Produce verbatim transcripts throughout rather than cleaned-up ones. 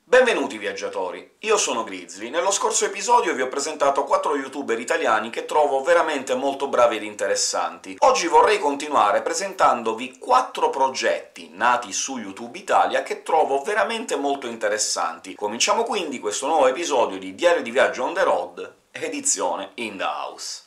Benvenuti viaggiatori, io sono Grizzly. Nello scorso episodio vi ho presentato quattro youtuber italiani che trovo veramente molto bravi ed interessanti. Oggi vorrei continuare presentandovi quattro progetti nati su YouTube Italia che trovo veramente molto interessanti. Cominciamo quindi questo nuovo episodio di Diario di Viaggio on the road, edizione in the house.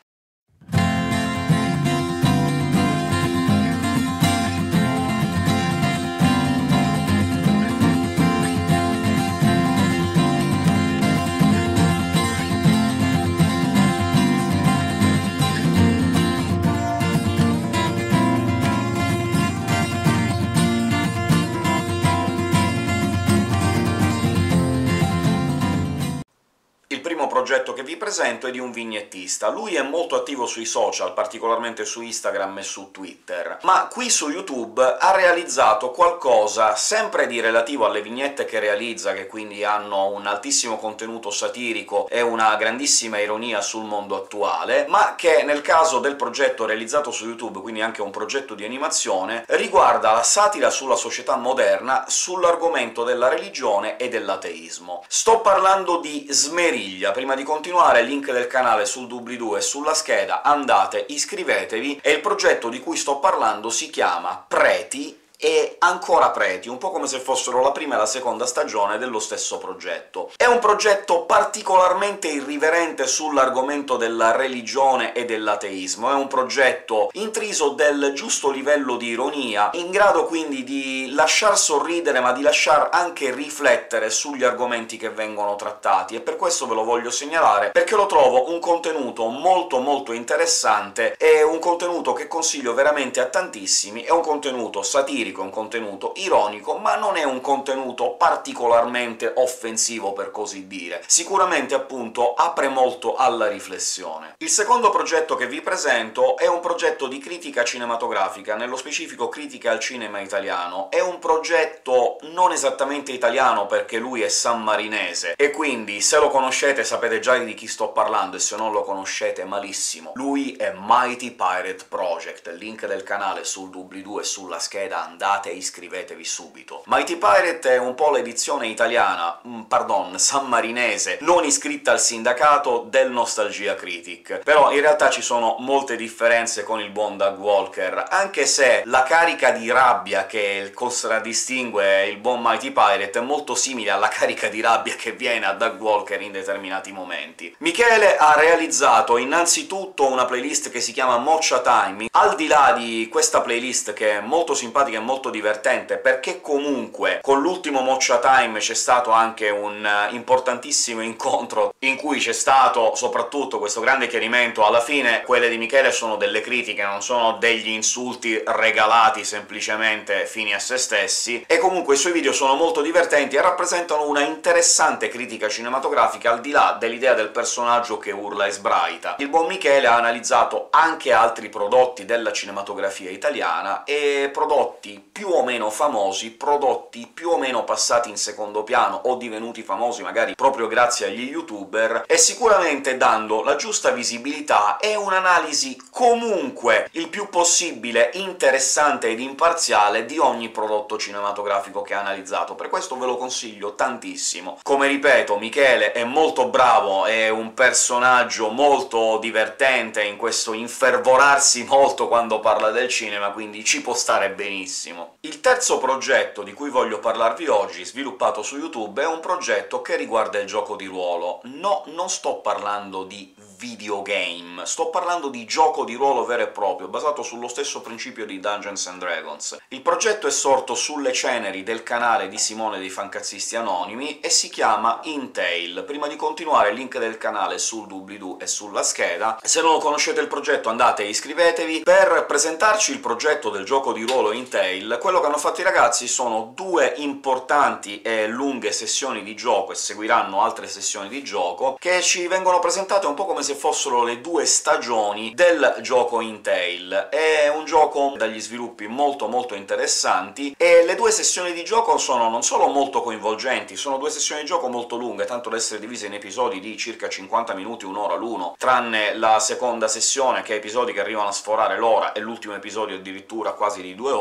Il primo progetto che vi presento è di un vignettista. Lui è molto attivo sui social, particolarmente su Instagram e su Twitter, ma qui su YouTube ha realizzato qualcosa sempre di relativo alle vignette che realizza, che quindi hanno un altissimo contenuto satirico e una grandissima ironia sul mondo attuale, ma che nel caso del progetto realizzato su YouTube, quindi anche un progetto di animazione, riguarda la satira sulla società moderna, sull'argomento della religione e dell'ateismo. Sto parlando di Smeriglia. Prima di continuare, link del canale sul doobly-doo e sulla scheda, andate, iscrivetevi, e il progetto di cui sto parlando si chiama Preti e ancora Preti, un po' come se fossero la prima e la seconda stagione dello stesso progetto. È un progetto particolarmente irriverente sull'argomento della religione e dell'ateismo, è un progetto intriso del giusto livello di ironia, in grado quindi di lasciar sorridere ma di lasciar anche riflettere sugli argomenti che vengono trattati, e per questo ve lo voglio segnalare, perché lo trovo un contenuto molto molto interessante, è un contenuto che consiglio veramente a tantissimi, è un contenuto satirico, è un contenuto ironico, ma non è un contenuto particolarmente offensivo, per così dire. Sicuramente, appunto, apre molto alla riflessione. Il secondo progetto che vi presento è un progetto di critica cinematografica, nello specifico critica al cinema italiano. È un progetto non esattamente italiano, perché lui è sammarinese, e quindi se lo conoscete sapete già di chi sto parlando, e se non lo conoscete malissimo. Lui è Mighty Pirate Project, link del canale sul doobly-doo e sulla scheda, andate e iscrivetevi subito. Mighty Pirate è un po' l'edizione italiana, mm, pardon, sammarinese, non iscritta al sindacato, del Nostalgia Critic, però in realtà ci sono molte differenze con il buon Doug Walker, anche se la carica di rabbia che contraddistingue il buon Mighty Pirate è molto simile alla carica di rabbia che viene a Doug Walker in determinati momenti. Michele ha realizzato innanzitutto una playlist che si chiama Mocha Time. Al di là di questa playlist, che è molto simpatica e molto divertente, perché comunque con l'ultimo Mocha Time c'è stato anche un uh, importantissimo incontro in cui c'è stato soprattutto questo grande chiarimento. Alla fine quelle di Michele sono delle critiche, non sono degli insulti regalati semplicemente fini a se stessi, e comunque i suoi video sono molto divertenti e rappresentano una interessante critica cinematografica, al di là dell'idea del personaggio che urla e sbraita. Il buon Michele ha analizzato anche altri prodotti della cinematografia italiana, e prodotti più o meno famosi, prodotti più o meno passati in secondo piano o divenuti famosi magari proprio grazie agli youtuber, e sicuramente dando la giusta visibilità e un'analisi comunque il più possibile interessante ed imparziale di ogni prodotto cinematografico che ha analizzato. Per questo ve lo consiglio tantissimo. Come ripeto, Michele è molto bravo, è un personaggio molto divertente in questo infervorarsi molto quando parla del cinema, quindi ci può stare benissimo. Il terzo progetto di cui voglio parlarvi oggi, sviluppato su YouTube, è un progetto che riguarda il gioco di ruolo. No, non sto parlando di videogame, sto parlando di gioco di ruolo vero e proprio, basato sullo stesso principio di Dungeons and Dragons. Il progetto è sorto sulle ceneri del canale di Simone dei Fancazzisti Anonimi e si chiama Intail. Prima di continuare, link del canale sul doobly-doo e sulla scheda. Se non conoscete il progetto andate e iscrivetevi. Per presentarci il progetto del gioco di ruolo Intail, quello che hanno fatto i ragazzi sono due importanti e lunghe sessioni di gioco, e seguiranno altre sessioni di gioco, che ci vengono presentate un po' come se fossero le due stagioni del gioco Intail. È un gioco dagli sviluppi molto molto interessanti, e le due sessioni di gioco sono non solo molto coinvolgenti, sono due sessioni di gioco molto lunghe, tanto da essere divise in episodi di circa cinquanta minuti, un'ora l'uno, tranne la seconda sessione, che ha episodi che arrivano a sforare l'ora, e l'ultimo episodio addirittura quasi di due ore, ma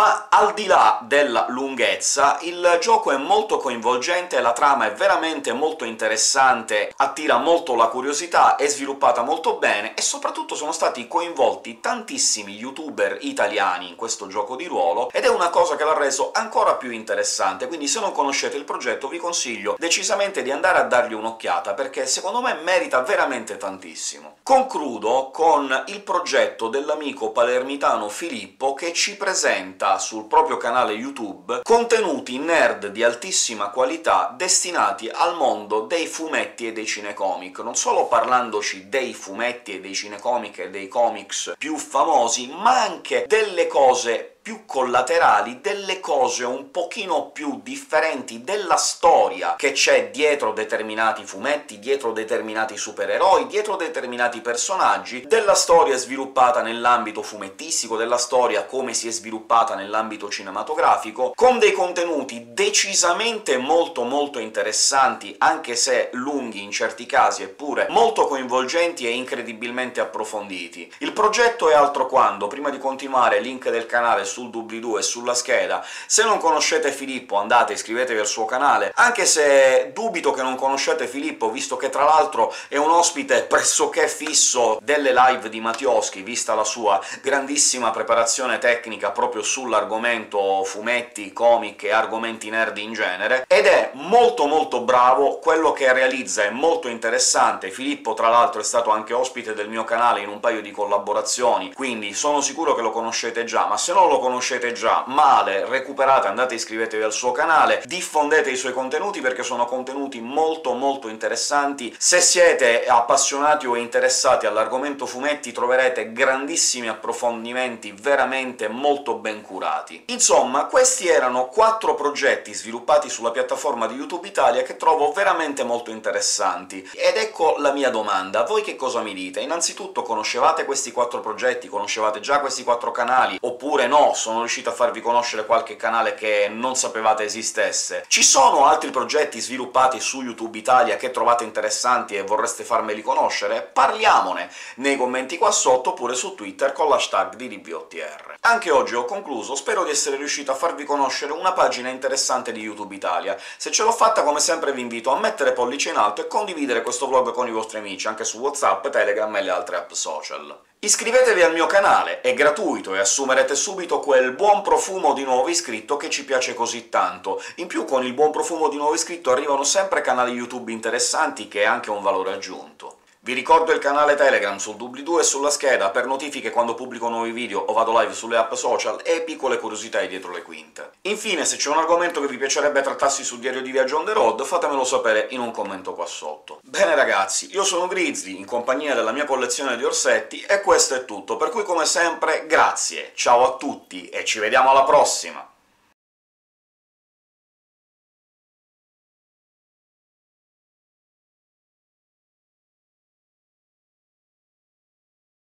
Ma al di là della lunghezza, il gioco è molto coinvolgente, la trama è veramente molto interessante, attira molto la curiosità, è sviluppata molto bene, e soprattutto sono stati coinvolti tantissimi youtuber italiani in questo gioco di ruolo, ed è una cosa che l'ha reso ancora più interessante. Quindi se non conoscete il progetto vi consiglio decisamente di andare a dargli un'occhiata, perché secondo me merita veramente tantissimo. Concludo con il progetto dell'amico palermitano Filippo, che ci presenta sul proprio canale YouTube contenuti nerd di altissima qualità destinati al mondo dei fumetti e dei cinecomic, non solo parlandoci dei fumetti e dei cinecomic e dei comics più famosi, ma anche delle cose più collaterali, delle cose un pochino più differenti, della storia che c'è dietro determinati fumetti, dietro determinati supereroi, dietro determinati personaggi, della storia sviluppata nell'ambito fumettistico, della storia come si è sviluppata nell'ambito cinematografico, con dei contenuti decisamente molto molto interessanti, anche se lunghi in certi casi, eppure molto coinvolgenti e incredibilmente approfonditi. Il progetto è altro quando, prima di continuare, link del canale sul doobly-doo e sulla scheda. Se non conoscete Filippo andate, iscrivetevi al suo canale, anche se dubito che non conoscete Filippo, visto che tra l'altro è un ospite pressoché fisso delle live di Mattioschi, vista la sua grandissima preparazione tecnica proprio sull'argomento fumetti, comic e argomenti nerd in genere, ed è molto molto bravo, quello che realizza è molto interessante. Filippo tra l'altro è stato anche ospite del mio canale in un paio di collaborazioni, quindi sono sicuro che lo conoscete già, ma se non lo conoscete già, male, recuperate, andate iscrivetevi al suo canale, diffondete i suoi contenuti perché sono contenuti molto molto interessanti. Se siete appassionati o interessati all'argomento fumetti troverete grandissimi approfondimenti veramente molto ben curati. Insomma, questi erano quattro progetti sviluppati sulla piattaforma di YouTube Italia che trovo veramente molto interessanti. Ed ecco la mia domanda: voi che cosa mi dite? Innanzitutto, conoscevate questi quattro progetti? Conoscevate già questi quattro canali? Oppure no, sono riuscito a farvi conoscere qualche canale che non sapevate esistesse? Ci sono altri progetti sviluppati su YouTube Italia che trovate interessanti e vorreste farmeli conoscere? Parliamone nei commenti qua sotto, oppure su Twitter con l'hashtag di D B O T R. Anche oggi ho concluso, spero di essere riuscito a farvi conoscere una pagina interessante di YouTube Italia. Se ce l'ho fatta, come sempre vi invito a mettere pollice in alto e condividere questo vlog con i vostri amici, anche su WhatsApp, Telegram e le altre app social. Iscrivetevi al mio canale, è gratuito e assumerete subito quel buon profumo di nuovo iscritto che ci piace così tanto. In più, con il buon profumo di nuovo iscritto arrivano sempre canali YouTube interessanti, che è anche un valore aggiunto. Vi ricordo il canale Telegram sul doobly-doo e sulla scheda per notifiche quando pubblico nuovi video o vado live sulle app social, e piccole curiosità dietro le quinte. Infine, se c'è un argomento che vi piacerebbe trattassi sul diario di viaggio on the road, fatemelo sapere in un commento qua sotto. Bene ragazzi, io sono Grizzly, in compagnia della mia collezione di orsetti, e questo è tutto, per cui come sempre grazie, ciao a tutti e ci vediamo alla prossima!